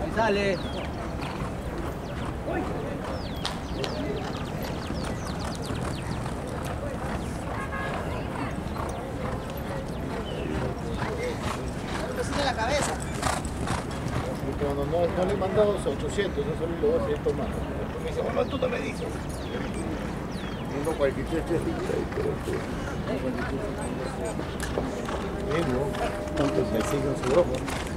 Sale. La cabeza. Cuando no le he mandado 800, eso solo le voy a seguir tomando. Me dice, mamá, tú no me dices. Uno cualquier me sigue en su ojo.